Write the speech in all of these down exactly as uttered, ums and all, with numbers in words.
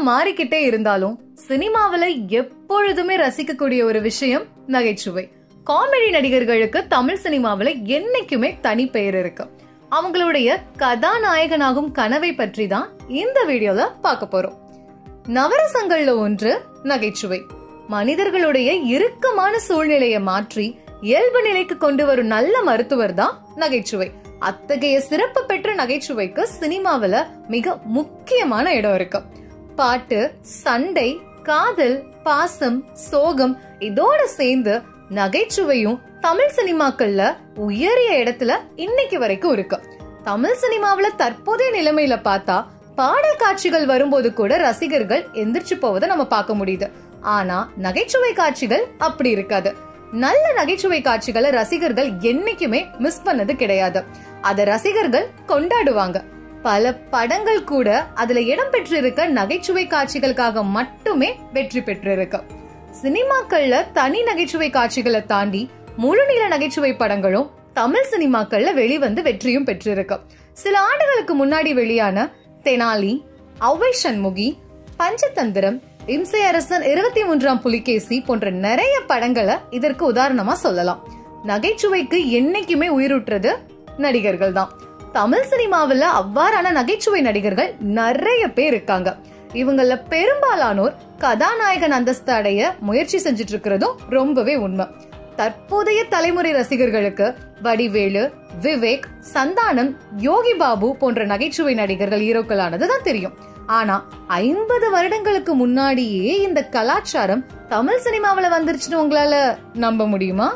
மாறிக்கிட்டே இருந்தாலும் சினிமாவில எப்பொழுதுமே ரசிக்கக்கூடிய ஒரு விஷயம் நகைச்சுவை. காமெடி நடிகர்களுக்கு தமிழ் சினிமாவில என்னைக்குமே தனி பெயர் இருக்கு. அவங்களுடைய கதாநாயகனாகும் கனவை பற்றி தான் இந்த வீடியோல பார்க்க போறோம். நவரசங்கள்ல ஒன்று நகைச்சுவை. மனிதர்களுடைய இறுக்கமான சூழ்நிலையை மாற்றி இயல்பு நிலைக்கு கொண்டு வரும் நல்ல மருத்துவர் தான் நகைச்சுவை. அத்தகைய சிறப்பு பெற்ற நகைச்சுவைக்கு சினிமாவில மிக முக்கியமான இடம் இருக்கு. பாட்டு, சண்டை, காதல், பாசம், சோகம் இதோட சேர்ந்து நகைச்சுவையும் தமிழ் சினிமாக்கள்ல உயரிய இடத்துல இன்னைக்கு வரைக்கும் இருக்கு. தமிழ் சினிமாவில தற்போதைய நிலைமையில பார்த்தா பாடல் காட்சிகள் வரும்போது கூட ரசிகர்கள் எந்திரிச்சு போவதை நம்ம பார்க்க முடியுது. ஆனா நகைச்சுவை காட்சிகள் அப்படி இருக்காது. நல்ல நகைச்சுவை காட்சிகளை ரசிகர்கள் என்னைக்குமே மிஸ் பண்ணது கிடையாது. அத ரசிகர்கள் கொண்டாடுவாங்க. பல படங்கள் கூட அதுல இடம் பெற்றிருக்க நகைச்சுவை காட்சிகளுக்காக மட்டுமே வெற்றி பெற்றிருக்கு. சினிமாக்கள்ல தனி நகைச்சுவை காட்சிகளை தாண்டி முழுநீள நகைச்சுவை படங்களும் தமிழ் சினிமாக்கள்ல வெளிவந்து வெற்றியும் பெற்றிருக்கு. சில ஆண்டுகளுக்கு முன்னாடி வெளியான தெனாலி, ஔவை சண்முகி, பஞ்சதந்திரம், இம்சை அரசன், இருபத்தி மூன்றாம் புலிகேசி போன்ற நிறைய படங்களை இதற்கு உதாரணமா சொல்லலாம். நகைச்சுவைக்கு என்னைக்குமே உயிரூட்டுறது நடிகர்கள் தான். தமிழ் சினிமாவில அவ்வாறான நகைச்சுவை நடிகர்கள் நிறைய பேர் இருக்காங்க. இவங்கள பெரும்பாலானோர் கதாநாயகன் அந்தஸ்து அடைய முயற்சி செஞ்சுட்டு இருக்கிறதும் ரொம்பவே உண்மை. தற்போதைய தலைமுறை ரசிகர்களுக்கு வடிவேலு, விவேக், சந்தானம், யோகி பாபு போன்ற நகைச்சுவை நடிகர்கள் ஹீரோக்களானதுதான் தெரியும். ஆனா ஐம்பது வருடங்களுக்கு முன்னாடியே இந்த கலாச்சாரம் தமிழ் சினிமாவில வந்துருச்சுன்னு உங்களால நம்ப முடியுமா?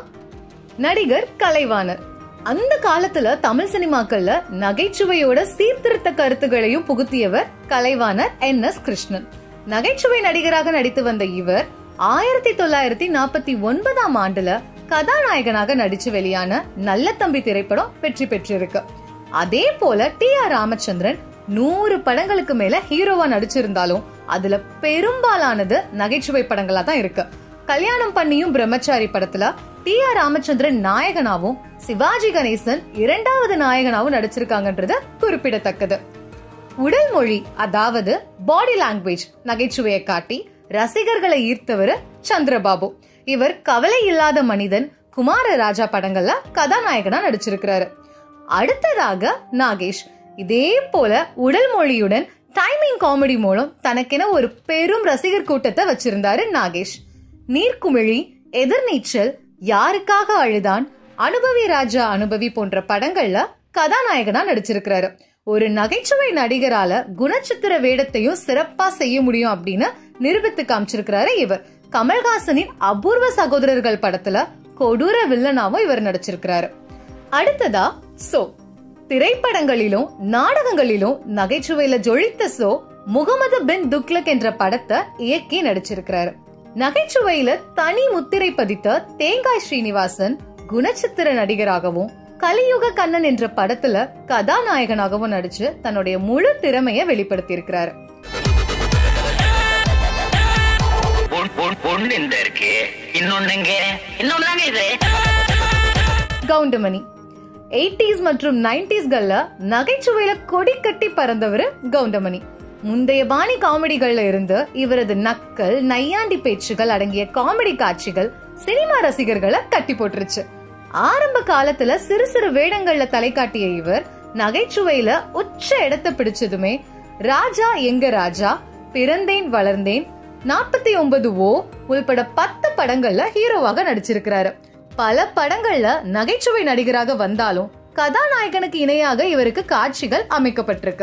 நடிகர் கலைவாணர். அந்த காலத்துல தமிழ் சினிமாக்கள்ல நகைச்சுவையோட சீர்திருத்த கருத்துகளையும் புகுத்தியவர் கலைவாணர் என் எஸ் கிருஷ்ணன். நகைச்சுவை நடிகராக நடித்து வந்த இவர் ஆயிரத்தி தொள்ளாயிரத்தி நாற்பத்தி ஒன்பதாம் ஆண்டுல கதாநாயகனாக நடிச்சு வெளியான நல்ல தம்பி திரைப்படம் வெற்றி பெற்றிருக்கு. அதே போல டி ஆர் ராமச்சந்திரன் நூறு படங்களுக்கு மேல ஹீரோவா நடிச்சிருந்தாலும் அதுல பெரும்பாலானது நகைச்சுவை படங்களா தான் இருக்கு. கல்யாணம் பண்ணியும் பிரம்மச்சாரி படத்துல டி ஆர் ராமச்சந்திரன் நாயகனாவும் சிவாஜி கணேசன் இரண்டாவது நாயகனாவும் நடிச்சிருக்காங்கன்றது குறிப்பிடத்தக்கது. உடல் மொழி, அதாவது பாடி லாங்குவேஜ் நகைச்சுவையை காட்டி ரசிகர்களை ஈர்த்தவர் சந்திரபாபு. இவர் கவலை இல்லாத மனிதன், குமார ராஜா படங்கள்ல கதாநாயகனா நடிச்சிருக்கிறாரு. அடுத்ததாக நாகேஷ். இதே போல உடல் மொழியுடன் டைமிங் காமெடி மூலம் தனக்கென ஒரு பெரும் ரசிகர் கூட்டத்தை வச்சிருந்தாரு நாகேஷ். நீர்க்குமிழி, எதிர்நீச்சல், யாருக்காக அழுதான், அனுபவி ராஜா அனுபவி போன்ற படங்கள்ல கதாநாயகனா நடிச்சிருக்கிறாரு. ஒரு நகைச்சுவை நடிகரால குணச்சித்திர வேடத்தையும் சிறப்பா செய்ய முடியும் அப்படின்னு நிரூபித்து காமிச்சிருக்கிறாரு இவர். கமல்ஹாசனின் அபூர்வ சகோதரர்கள் படத்துல கொடூர வில்லனாவும் இவர் நடிச்சிருக்கிறாரு. அடுத்ததா சோ. திரைப்படங்களிலும் நாடகங்களிலும் நகைச்சுவையில ஜொலித்த சோ முகமது பின் துக்லக் என்ற படத்தை இயக்கி நடிச்சிருக்கிறாரு. நகைச்சுவையில தனி முத்திரை பதித்த தேங்காய் ஸ்ரீனிவாசன் குணச்சித்திர நடிகராகவும் கலியுக கண்ணன் என்ற படத்துல கதாநாயகனாகவும் நடிச்சு தன்னுடைய முழு திறமையை வெளிப்படுத்தி இருக்கிறாரு. கவுண்டமணி. எய்டீஸ் மற்றும் நைன்டீஸ்கள்ல நகைச்சுவையில கொடி கட்டி பறந்தவர் கவுண்டமணி. முந்தைய பாணி காமெடிகள்ல இருந்து இவரது நக்கல், நையாண்டி பேச்சுகள் அடங்கிய காமெடி காட்சிகள் சினிமா ரசிகர்களை கட்டி போட்டுருச்சு. ஆரம்ப காலத்துல சிறு சிறு வேடங்கள்ல தலை காட்டிய இவர் நகைச்சுவையில உச்ச இடத்தை பிடிச்சதுமே ராஜா எங்க ராஜா, பிறந்தேன் வளர்ந்தேன், நாற்பத்தி ஒன்பது ஓ உள்பட பத்து படங்கள்ல ஹீரோவாக நடிச்சிருக்கிறாரு. பல படங்கள்ல நகைச்சுவை நடிகராக வந்தாலும் கதாநாயகனுக்கு இணையாக இவருக்கு காட்சிகள் அமைக்கப்பட்டிருக்கு.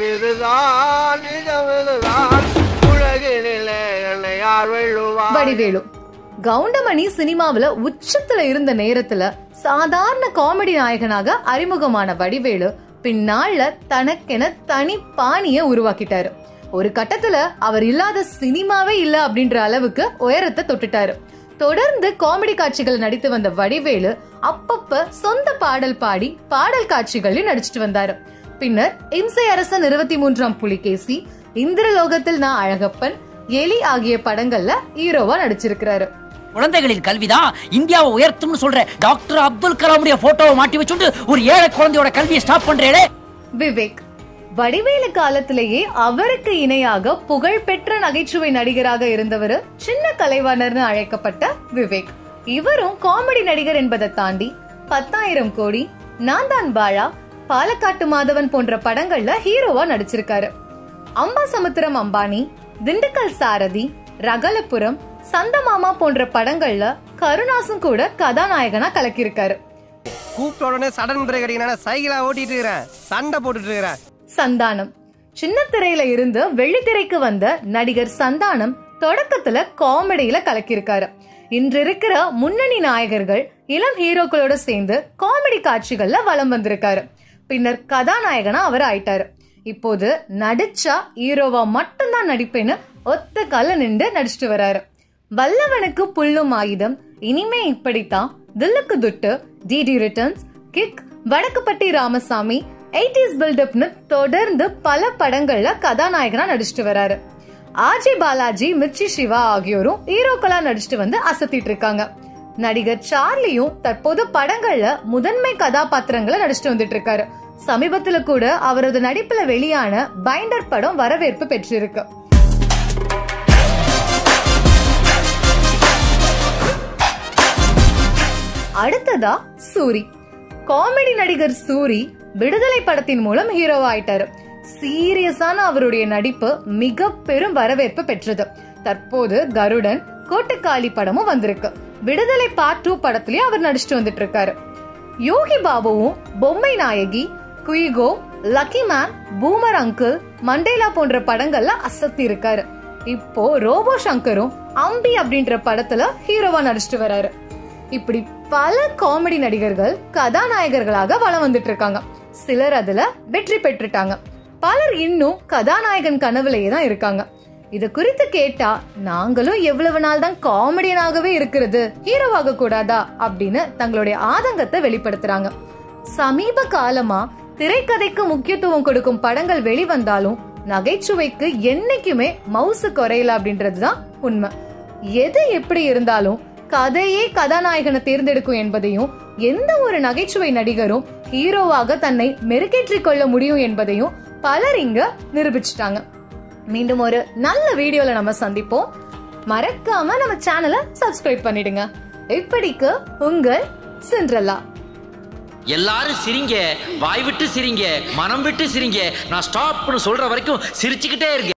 வடிவேலு. கவுண்டமணி சினிமாவில உச்சத்துல இருந்த நேரத்துல சாதாரண காமெடி நாயகனாக அறிமுகமான வடிவேலு பின்னால தனக்கென தனி பாணிய உருவாக்கிட்டாரு. ஒரு கட்டத்துல அவர் இல்லாத சினிமாவே இல்ல அப்படின்ற அளவுக்கு உயரத்தை தொட்டுட்டாரு. தொடர்ந்து காமெடி காட்சிகள் நடித்து வந்த வடிவேலு அப்பப்ப சொந்த பாடல் பாடி பாடல் காட்சிகளில் நடிச்சிட்டு வந்தாரு. பின்னர் இம்சை அரசன், இருபத்தி மூன்றாம் புலிகேசி, இந்திரலோகத்தில் நான் அழகப்பன், எலி ஆகிய படங்கள்ல ஹீரோவா நடிச்சிருக்கிறாரு. குழந்தைகளின் கல்விதான் இந்தியாவை உயர்த்தும்னு சொல்ற டாக்டர் அப்துல் கலாமுடைய போட்டோவை மாட்டி வச்சுட்டு ஒரு ஏழை குழந்தையோட கல்வியை ஸ்டாப் பண்றேனே. விவேக். வடிவேலு காலத்திலேயே அவருக்கு இணையாக புகழ்பெற்ற நகைச்சுவை நடிகராக இருந்தவர் சின்ன கலைவாணர்னு அழைக்கப்பட்ட விவேக். இவரும் காமெடி நடிகர் என்பதை தாண்டி பத்தாயிரம் கோடி, நான் தான் பாலா, பாலக்காட்டு மாதவன் போன்ற படங்கள்ல ஹீரோவா நடிச்சிருக்காரு. அம்பாசமுத்திரம் அம்பானி, திண்டுக்கல் சாரதி, ரகலபுரம், சந்தமாமா போன்ற படங்கள்ல கருணாசும் கூட கதாநாயகனா கலக்கியிருக்காரு. சந்தானம் சின்ன திரையில இருந்து வெள்ளித்திரைக்கு வந்த நடிகர் சந்தானம் தொடக்கத்துல காமெடியில கலக்கியிருக்காரு. இன்று இருக்கிற முன்னணி நாயகர்கள் இளம் ஹீரோக்களோட சேர்ந்து காமெடி காட்சிகள்ல வலம் வந்திருக்காரு. பின்னர் கதாநாயகனா அவர் ஆயிட்டாரு. இப்போது நடிச்சா ஹீரோவா மட்டும்தான் நடிப்பேன்னு ஒத்த கால நின்று நடிச்சிட்டு வராரு. வல்லவனுக்கு புல்லும் ஆயுதம், இனிமே இப்படித்தான், Dhilluku Dhuddu, DD returns, kick, Vadakkupatti Ramasamy, eighties பில்டப்னு தொடர்ந்து பல படங்கள்ல கதாநாயகனா நடிச்சிட்டு வராரு. ஆஜி பாலாஜி, மிர்ச்சி சிவா ஆகியோரும் ஹீரோக்களா நடிச்சிட்டு வந்து அசத்திட்டு இருக்காங்க. நடிகர் சார்லியும் தற்போது படங்கள்ல முதன்மை கதாபாத்திரங்களை நடிச்சிட்டு வந்துட்டு இருக்காரு. சமீபத்துல கூட அவரது நடிப்புல வெளியான பைண்டர் படம் வரவேற்பு பெற்றிருக்கு. அடுத்ததா சூரி. காமெடி நடிகர் சூரி விடுதலை படத்தின் மூலம் ஹீரோவா ஆயிட்டாரு. சீரியஸான அவருடைய நடிப்பு மிக பெரும் வரவேற்பு பெற்றது. தற்போது கருடன், கோட்டக்காளி படமும் வந்திருக்கு. விடுதலை பார்ட் டூ படத்திலயும் அவர் நடிச்சிட்டு வந்துட்டு இருக்காரு. யோகி பாபுவும் Bommai Nayagi, Kuiko, lucky man, boomer uncle, Mandela போன்ற படங்கள்ல அசத்தி இருக்காரு. இப்போ ரோபோ சங்கரும் அம்பி அப்படின்ற படத்துல ஹீரோவா நடிச்சிட்டு வராரு. இப்படி பல காமெடி நடிகர்கள் கதாநாயகர்களாக வலம் வந்துட்டு இருக்காங்க. சிலர் அதுல வெற்றி பெற்றுட்டாங்க. பலர் இன்னும் கதாநாயகன் கனவுலயே தான் இருக்காங்க. இது குறித்து கேட்டா நாங்களும் எவ்வளவு நாள் தான் காமெடியனாகவே இருக்கிறது, ஹீரோவாக கூடாதா அப்படின்னு தங்களுடைய ஆதங்கத்தை வெளிப்படுத்துறாங்க. சமீப காலமா திரைக்கதைக்கு முக்கியத்துவம் கொடுக்கும் படங்கள் வெளிவந்தாலும் நகைச்சுவைக்கு என்னைக்குமே மவுசு குறையல அப்படின்றதுதான் உண்மை. எது எப்படி இருந்தாலும் கதையே கதாநாயகனை தேர்ந்தெடுக்கும் என்பதையும், எந்த ஒரு நகைச்சுவை நடிகரும் ஹீரோவாக தன்னை மெருகேற்றிக் கொள்ள முடியும் என்பதையும் பலர் இங்க நிரூபிச்சுட்டாங்க. மீண்டும் ஒரு நல்ல வீடியோல நம்ம சந்திப்போம். மறக்காம நம்ம சேனலை சப்ஸ்கிரைப் பண்ணிடுங்க. இப்படிக்கு உங்கள் சிண்ட்ரெல்லா. எல்லாரும் சிரிங்க, வாய் விட்டு சிரிங்க, மனம் விட்டு சிரிங்க. நான் ஸ்டாப்னு சொல்ற வரைக்கும் சிரிச்சுக்கிட்டே இருங்க.